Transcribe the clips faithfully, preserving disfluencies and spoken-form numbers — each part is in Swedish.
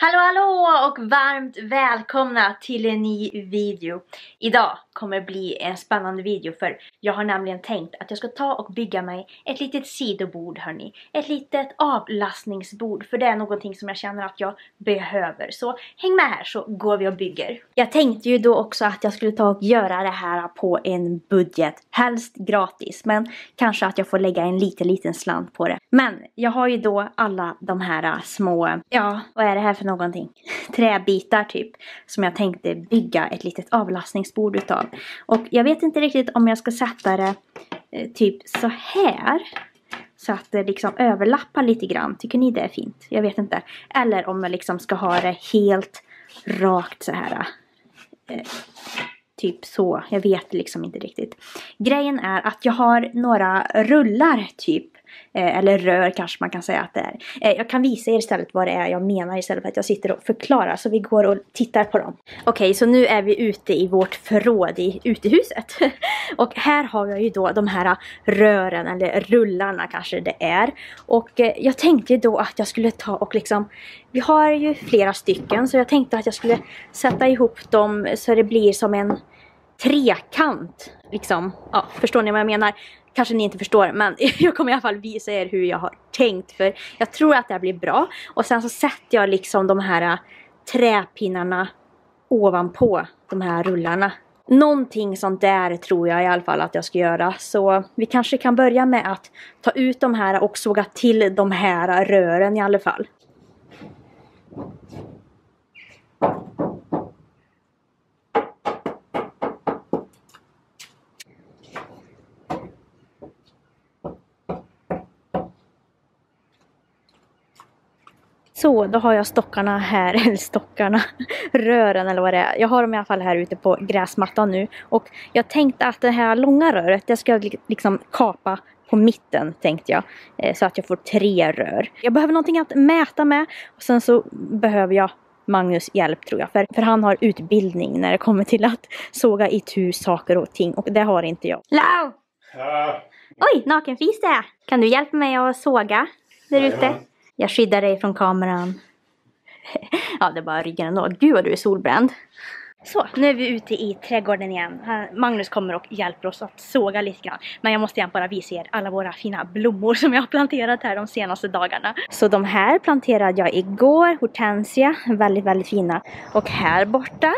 Hallå hallå och varmt välkomna till en ny video. Idag kommer bli en spännande video för jag har nämligen tänkt att jag ska ta och bygga mig ett litet sidobord hörni. Ett litet avlastningsbord för det är någonting som jag känner att jag behöver. Så häng med här så går vi och bygger. Jag tänkte ju då också att jag skulle ta och göra det här på en budget. Helst gratis men kanske att jag får lägga en liten liten slant på det. Men jag har ju då alla de här små, ja vad är det här för någonting? Träbitar typ som jag tänkte bygga ett litet avlastningsbord utav. Och jag vet inte riktigt om jag ska sätta det eh, typ så här. Så att det liksom överlappar lite grann. Tycker ni det är fint? Jag vet inte. Eller om jag liksom ska ha det helt rakt så här. Eh, typ så. Jag vet liksom inte riktigt. Grejen är att jag har några rullar typ. Eh, eller rör kanske man kan säga att det är. Eh, jag kan visa er istället vad det är jag menar istället för att jag sitter och förklarar. Så vi går och tittar på dem. Okej, okay, så nu är vi ute i vårt förråd i utehuset. Och här har jag ju då de här rören eller rullarna kanske det är. Och eh, jag tänkte då att jag skulle ta och liksom. Vi har ju flera stycken så jag tänkte att jag skulle sätta ihop dem så det blir som en trekant. Liksom, ja, förstår ni vad jag menar? Kanske ni inte förstår, men jag kommer i alla fall visa er hur jag har tänkt. För jag tror att det här blir bra. Och sen så sätter jag liksom de här träpinnarna ovanpå de här rullarna. Någonting sånt där tror jag i alla fall att jag ska göra. Så vi kanske kan börja med att ta ut de här och såga till de här rören i alla fall. Så, då har jag stockarna här, eller stockarna, rören eller vad det är. Jag har dem i alla fall här ute på gräsmattan nu. Och jag tänkte att det här långa röret, det ska jag liksom kapa på mitten tänkte jag. Så att jag får tre rör. Jag behöver någonting att mäta med. Och sen så behöver jag Magnus hjälp tror jag. För, för han har utbildning när det kommer till att såga itu saker och ting. Och det har inte jag. Lau! Ja. Oj, nakenfis det! Kan du hjälpa mig att såga där ute? Ja. Jag skyddar dig från kameran. Ja, det är bara ryggen ändå. Gud vad du är solbränd. Så, nu är vi ute i trädgården igen. Magnus kommer och hjälper oss att såga lite grann. Men jag måste igen bara visa er alla våra fina blommor som jag har planterat här de senaste dagarna. Så de här planterade jag igår. Hortensia, väldigt, väldigt fina. Och här borta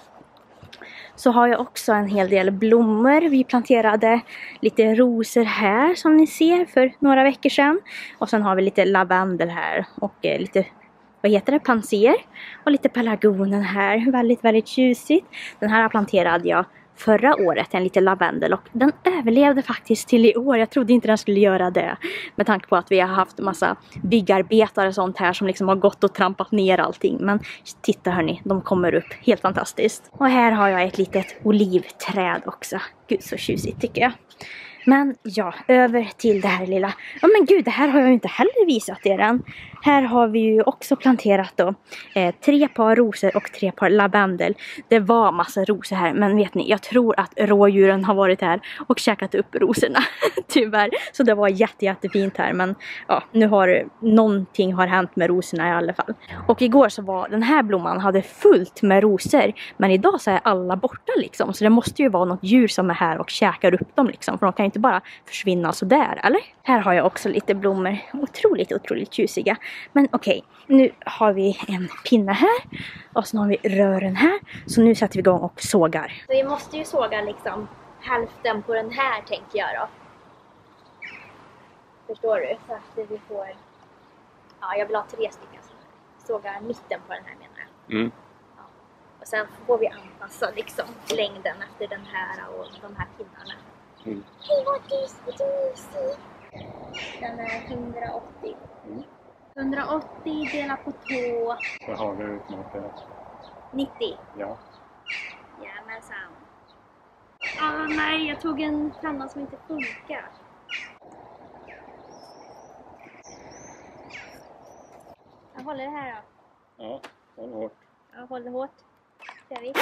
så har jag också en hel del blommor. Vi planterade lite rosor här som ni ser för några veckor sedan. Och sen har vi lite lavendel här och eh, lite, vad heter det, panser. Och lite pelargonen här, väldigt väldigt tjusigt. Den här planterade jag förra året, en liten lavendel. Och den överlevde faktiskt till i år. Jag trodde inte den skulle göra det. Med tanke på att vi har haft en massa byggarbetare och sånt här som liksom har gått och trampat ner allting. Men titta hörni, de kommer upp. Helt fantastiskt. Och här har jag ett litet olivträd också. Gud så tjusigt tycker jag. Men ja, över till det här lilla. Ja men gud, det här har jag ju inte heller visat er än. Här har vi ju också planterat då eh, tre par rosor och tre par lavendel. Det var massa rosor här, men vet ni, jag tror att rådjuren har varit här och käkat upp rosorna. Tyvärr, så det var jätte, jättefint här. Men ja, nu har någonting har hänt med rosorna i alla fall. Och igår så var den här blomman hade fullt med rosor. Men idag så är alla borta liksom. Så det måste ju vara något djur som är här och käkar upp dem liksom. För de kan inte bara försvinna så där, eller? Här har jag också lite blommor. Otroligt, otroligt tjusiga. Men okej, okay, nu har vi en pinne här. Och så har vi rören här. Så nu sätter vi igång och sågar. Så vi måste ju såga liksom hälften på den här tänker jag då. Förstår du? Så att vi får... Ja, jag vill ha tre stycken. Såga mitten på den här menar jag. Mm. Ja. Och sen får vi anpassa liksom längden efter den här och de här pinnarna. Mm. Hej, vad du ser. Den är hundraåttio. Mm. hundraåttio delat på två. Vad har du utmakat? nittio. Ja. Jajamensan. Ah nej, jag tog en penna som inte funkar. Jag håller det här då. Ja, håll hårt. Jag håller hårt. Ser vi.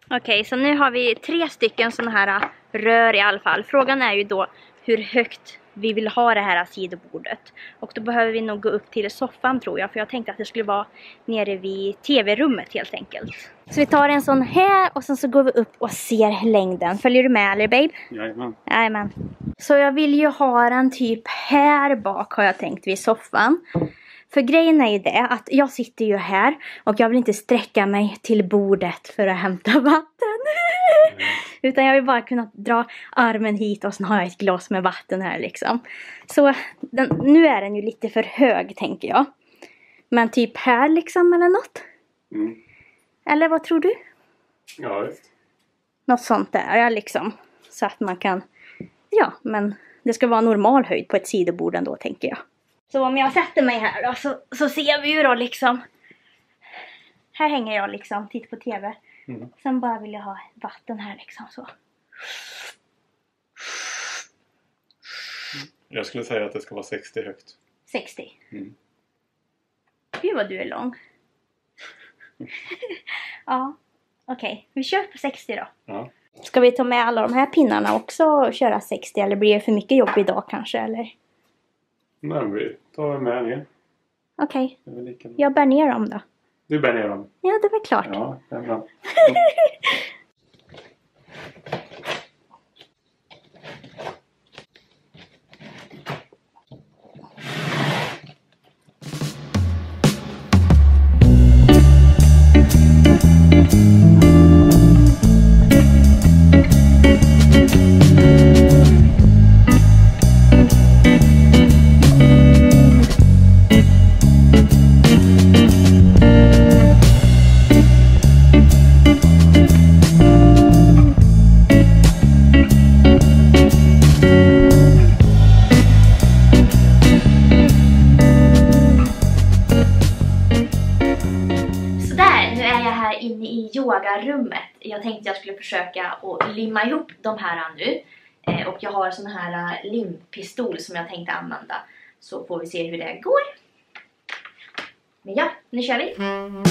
Okej, okay, så nu har vi tre stycken sådana här rör i alla fall. Frågan är ju då hur högt vi vill ha det här sidobordet. Och då behöver vi nog gå upp till soffan tror jag. För jag tänkte att det skulle vara nere vid tv-rummet helt enkelt. Så vi tar en sån här och sen så går vi upp och ser längden. Följer du med eller babe? Jajamän. Jajamän. Så jag vill ju ha den typ här bak har jag tänkt vid soffan. För grejen är ju det att jag sitter ju här och jag vill inte sträcka mig till bordet för att hämta vatten. Mm. Utan jag vill bara kunna dra armen hit och sen har jag ett glas med vatten här liksom. Så den, nu är den ju lite för hög tänker jag. Men typ här liksom eller något. Mm. Eller vad tror du? Ja, visst. Något sånt där ja, liksom. Så att man kan, ja men det ska vara normal höjd på ett sidobord ändå tänker jag. Så om jag sätter mig här då, så, så ser vi ju då liksom. Här hänger jag liksom, tittar på tv. Mm. Sen bara vill jag ha vatten här liksom så. Jag skulle säga att det ska vara sextio högt. sextio? Mm. Gud vad du är lång. Ja, okej. Okay. Vi kör på sextio då. Ja. Ska vi ta med alla de här pinnarna också och köra sextio? Eller blir det för mycket jobb idag kanske? Eller? Men vi tar med ner. Okej. Okay. Jag bär ner dem då. Du bär ner dem? Ja, det var klart. Ja, det är bra. Inne i yogarummet. Jag tänkte jag skulle försöka att limma ihop de här nu. Eh, och jag har sån här limpistol som jag tänkte använda. Så får vi se hur det går. Men ja, nu kör vi.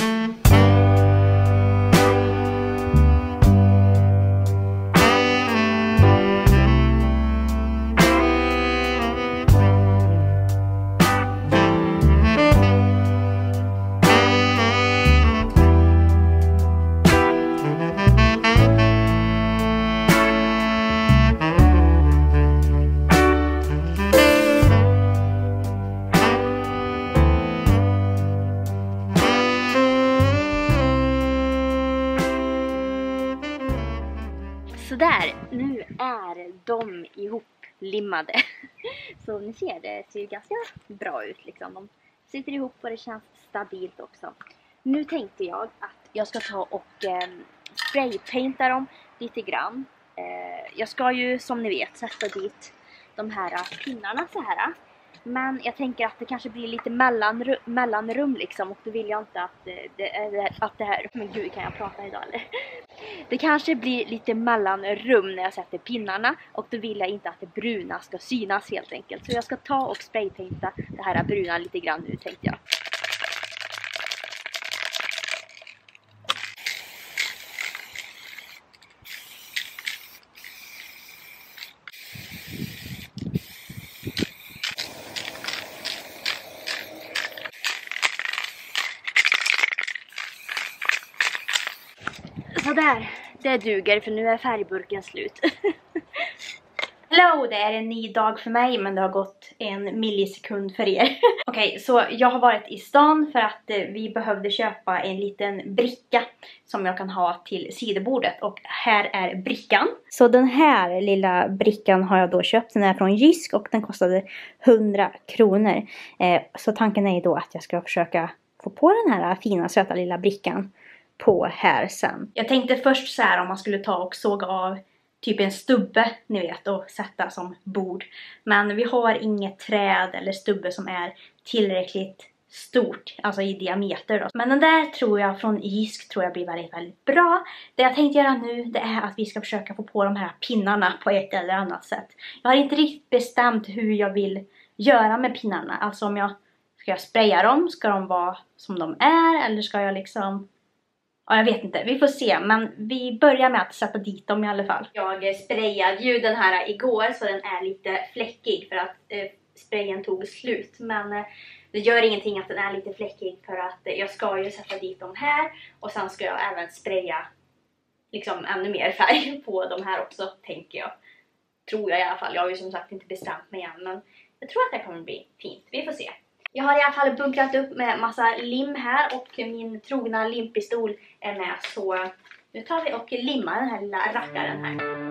Sådär, nu är de ihoplimmade. Så ni ser, det ser ju ganska bra ut liksom. De sitter ihop och det känns stabilt också. Nu tänkte jag att jag ska ta och eh, spraypainta dem lite grann. Eh, jag ska ju som ni vet sätta dit de här pinnarna så här. Men jag tänker att det kanske blir lite mellanrum, mellanrum liksom. Och då vill jag inte att det, att det här... Men gud, kan jag prata idag eller? Det kanske blir lite mellanrum när jag sätter pinnarna. Och då vill jag inte att det bruna ska synas helt enkelt. Så jag ska ta och spraypainta det här bruna lite grann nu tänkte jag. Sådär, det duger för nu är färgburken slut. Hello, det är en ny dag för mig men det har gått en millisekund för er. Okej, okay, så jag har varit i stan för att eh, vi behövde köpa en liten bricka som jag kan ha till sidobordet. Och här är brickan. Så den här lilla brickan har jag då köpt. Den är från Jysk och den kostade hundra kronor. Eh, så tanken är ju då att jag ska försöka få på den här fina söta lilla brickan på här sen. Jag tänkte först så här om man skulle ta och såga av typ en stubbe, ni vet, och sätta som bord. Men vi har inget träd eller stubbe som är tillräckligt stort, alltså i diameter då. Men den där tror jag från Jysk tror jag blir väldigt, väldigt bra. Det jag tänkte göra nu, det är att vi ska försöka få på de här pinnarna på ett eller annat sätt. Jag har inte riktigt bestämt hur jag vill göra med pinnarna. Alltså om jag, ska jag spraya dem, ska de vara som de är, eller ska jag liksom... Ja, jag vet inte. Vi får se. Men vi börjar med att sätta dit dem i alla fall. Jag sprayade ju den här igår så den är lite fläckig för att eh, sprayen tog slut. Men eh, det gör ingenting att den är lite fläckig för att eh, jag ska ju sätta dit dem här. Och sen ska jag även spraya liksom ännu mer färg på de här också, tänker jag. Tror jag i alla fall. Jag har ju som sagt inte bestämt mig än. Men jag tror att det kommer bli fint. Vi får se. Jag har i alla fall bunkrat upp med massa lim här och min trogna limpistol är med. Så nu tar vi och limmar den här lilla rackaren här.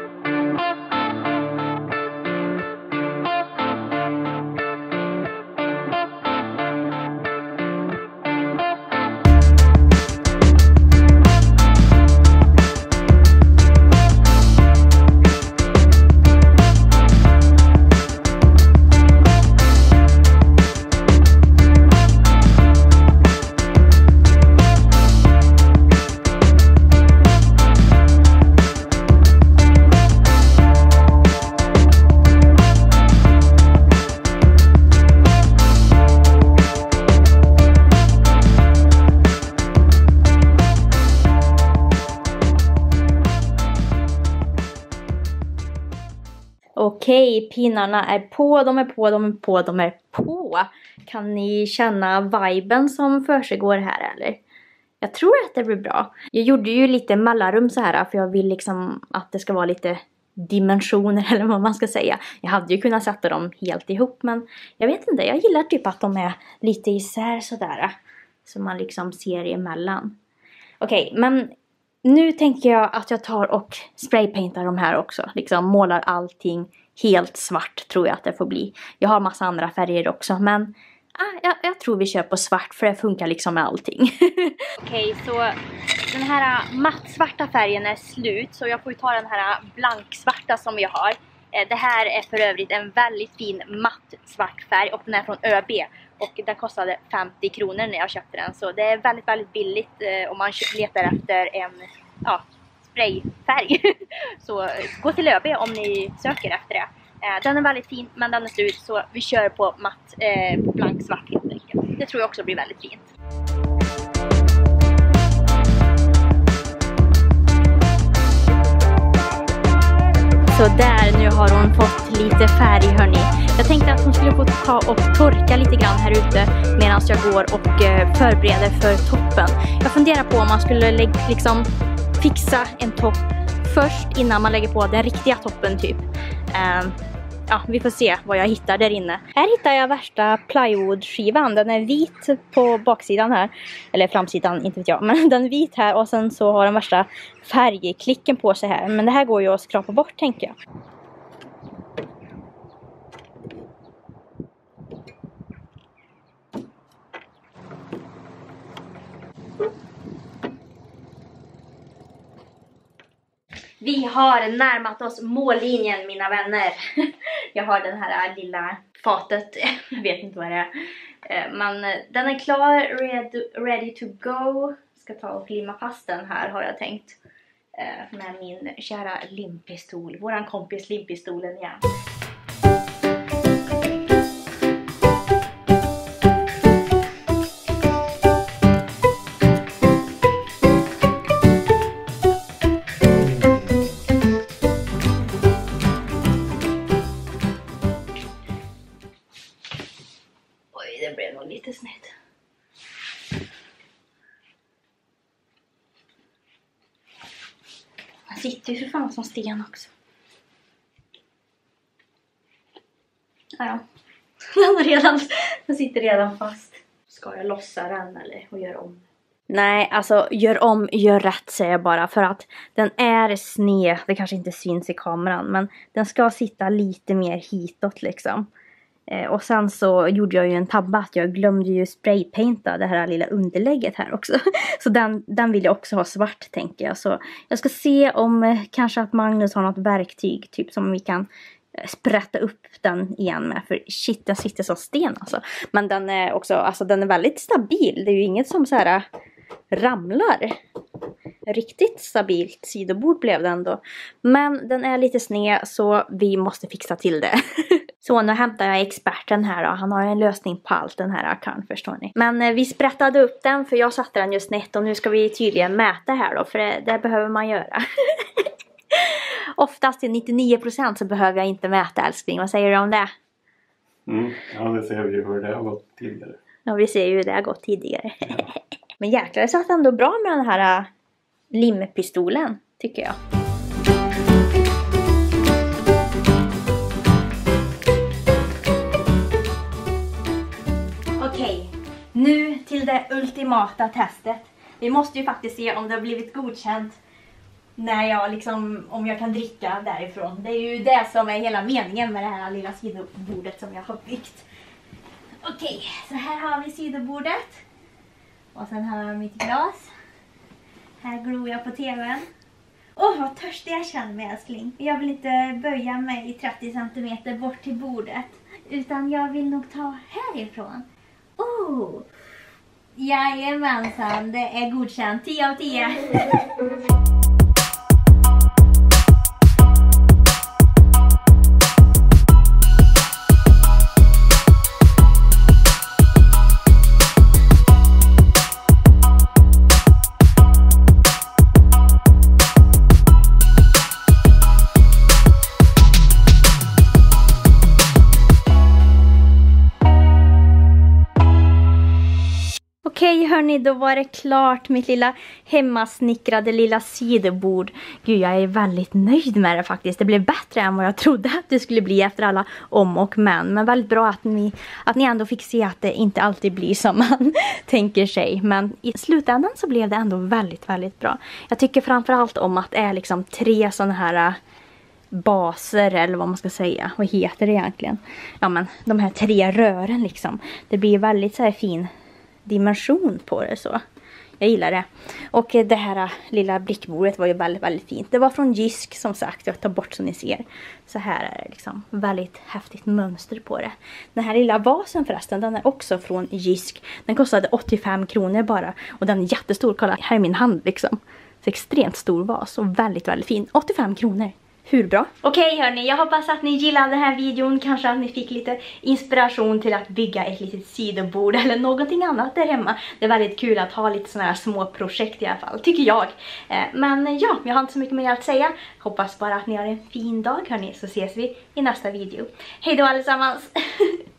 Okej, pinnarna är på, de är på, de är på, de är på. Kan ni känna viben som försiggår här eller? Jag tror att det blir bra. Jag gjorde ju lite mellanrum så här för jag vill liksom att det ska vara lite dimensioner eller vad man ska säga. Jag hade ju kunnat sätta dem helt ihop men jag vet inte, jag gillar typ att de är lite isär sådär. Så man liksom ser emellan. Okej, men nu tänker jag att jag tar och spraypaintar de här också. Liksom målar allting helt svart tror jag att det får bli. Jag har massa andra färger också men ah, jag, jag tror vi kör på svart för det funkar liksom med allting. Okej, så den här mattsvarta färgen är slut så jag får ju ta den här blanksvarta som vi har. Det här är för övrigt en väldigt fin matt svart färg och den är från ÖB. Och den kostade femtio kronor när jag köpte den. Så det är väldigt, väldigt billigt eh, om man letar efter en ja, sprayfärg. Så gå till ÖB om ni söker efter det. Eh, den är väldigt fin men den är slut så vi kör på matt eh, blank svart helt enkelt. Det tror jag också blir väldigt fint. Så där, nu har hon fått lite färg hörni. Jag tänkte att hon skulle få ta och torka lite grann här ute medan jag går och förbereder för toppen. Jag funderar på om man skulle liksom fixa en topp först innan man lägger på den riktiga toppen typ. Um, ja, vi får se vad jag hittar där inne. Här hittar jag värsta plywoodskivan. Den är vit på baksidan här. Eller framsidan, inte vet jag. Men den är vit här och sen så har den värsta färgklicken på sig här. Men det här går ju att skrapa bort tänker jag. Vi har närmat oss mållinjen mina vänner. Jag har den här lilla fatet. Jag vet inte vad det är. Men den är klar. Ready, ready to go. Ska ta och limma fast den här har jag tänkt. Med min kära limpistol. Våran kompis limpistolen igen. Det blev nog lite snett. Han sitter ju för fan som sten också. Ja, ja. Den, har redan, den sitter redan fast. Ska jag lossa den eller och göra om? Nej, alltså gör om, gör rätt säger jag bara. För att den är sned. Det kanske inte syns i kameran. Men den ska sitta lite mer hitåt liksom. Eh, och sen så gjorde jag ju en tabba att jag glömde ju spraypainta det här lilla underlägget här också. Så den, den vill jag också ha svart tänker jag. Så jag ska se om eh, kanske att Magnus har något verktyg typ som vi kan eh, sprätta upp den igen med. För shit, den sitter som sten alltså. Men den är också, alltså den är väldigt stabil. Det är ju inget som så här ramlar. Riktigt stabilt sidobord blev det ändå. Men den är lite sned så vi måste fixa till det. Så nu hämtar jag experten här då. Han har en lösning på allt den här rackaren, förstår ni. Men eh, vi sprättade upp den för jag satte den just snett. Och nu ska vi tydligen mäta här då. För det, det behöver man göra. Oftast till nittionio procent så behöver jag inte mäta, älskling. Vad säger du om det? Mm, ja, det ser vi ju hur det har gått tidigare. Ja, vi ser ju hur det har gått tidigare. Ja. Men jäklar, det satt ändå bra med den här uh, limpistolen, tycker jag. Okej, nu till det ultimata testet. Vi måste ju faktiskt se om det har blivit godkänt när jag liksom, om jag kan dricka därifrån. Det är ju det som är hela meningen med det här lilla sidobordet som jag har byggt. Okej, så här har vi sidobordet. Och sen har jag mitt glas. Här glor jag på tvn. Åh, oh, vad törstig jag känner mig, älskling. Jag vill inte böja mig i trettio centimeter bort till bordet. Utan jag vill nog ta härifrån. Oh! Jajamensan, det är godkänt. tio av tio. Okej hörni, då var det klart mitt lilla hemmasnickrade lilla sidobord. Gud, jag är väldigt nöjd med det faktiskt. Det blev bättre än vad jag trodde att det skulle bli efter alla om och men. Men väldigt bra att ni, att ni ändå fick se att det inte alltid blir som man tänker sig. Men i slutändan så blev det ändå väldigt, väldigt bra. Jag tycker framförallt om att det är liksom tre sådana här baser, eller vad man ska säga. Vad heter det egentligen? Ja, men de här tre rören liksom. Det blir väldigt så här fin dimension på det så. Jag gillar det. Och det här lilla blickbordet var ju väldigt, väldigt fint. Det var från Jysk som sagt. Jag tar bort som ni ser. Så här är det liksom väldigt häftigt mönster på det. Den här lilla vasen förresten, den är också från Jysk. Den kostade åttiofem kronor bara. Och den är jättestor. Kolla, här är min hand liksom. Så extremt stor vas och väldigt, väldigt fin. åttiofem kronor. Hur bra? Okej hörni, jag hoppas att ni gillade den här videon. Kanske att ni fick lite inspiration till att bygga ett litet sidobord eller någonting annat där hemma. Det är väldigt kul att ha lite sådana här små projekt i alla fall, tycker jag. Men ja, jag har inte så mycket mer att säga. Hoppas bara att ni har en fin dag hörni, så ses vi i nästa video. Hej då allesammans!